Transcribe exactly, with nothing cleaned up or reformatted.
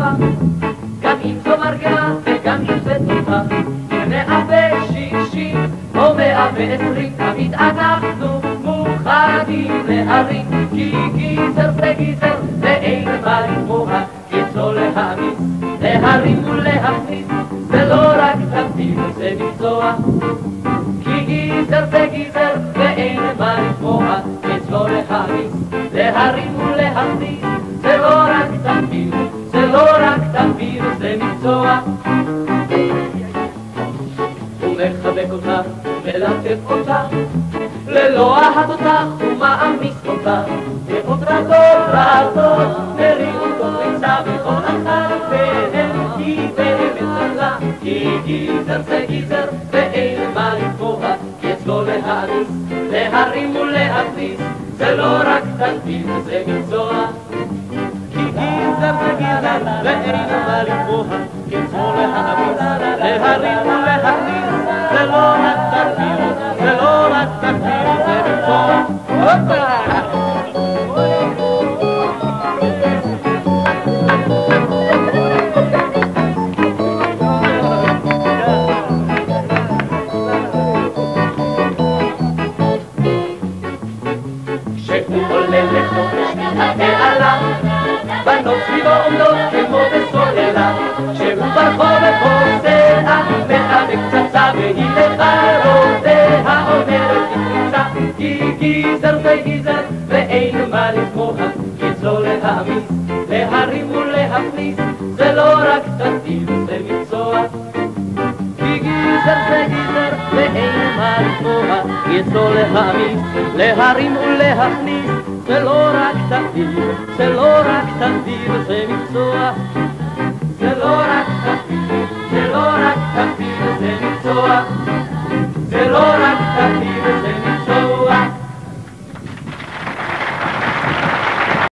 טובה, גם אם זו מרגמה וגם אם זה טובה. מאה ושישים או מאה ועשרים, תמיד אנחנו מוכנים להרים, כי גיזר זה גיזר ואין מה לתמוה, יצוא להעמיס, להרים ולהכניס, זה לא רק תפקיד, זה מקצוע. כי גיזר זה גיזר ואין מה לתמוה, יצוא להעמיס, להרים ולהכניס, זה לא רק תפקיד, זה לא רק תפקיד, זה מקצוע. מחבק אותך מלטף אותך, ללא אהב אותך ומעמיס אותך, ועוד רטוב רטוב מריאות ופריצה וכל אחת מהן היא באמת סבלה. כי גיזר זה גיזר ואין מה לתמוה, כי אצלו להעמיס, להרים ולהכניס, זה לא רק תפקיד, זה מקצוע. כי גיזר זה גיזר ואין מה לתמוה, כי אצלו להעמיס, להרים ולהכניס, זה לא רק תפקיד, זה לא רק תפקיד, זה מקצוע. כשהוא עולה לחופש מן התעלה, בנות סביבו עומדות כמו בסוללה, כשהוא ברחוב ופוסע מהווה קצצה, והיא לחרותיה אומרת בקריצה, כי גיזר זה גיזר ואין מה לתמוה, כי אצלו להעמיס, להרים ולהכניס, זה לא רק תפקיד, זה מקצוע. כי גיזר זה גיזר ואין מה לתמוה, כי אצלו להעמיס, להרים ולהכניס, זה לא רק תפקיד, זה לא רק תפקיד, זה מקצוע. זה לא רק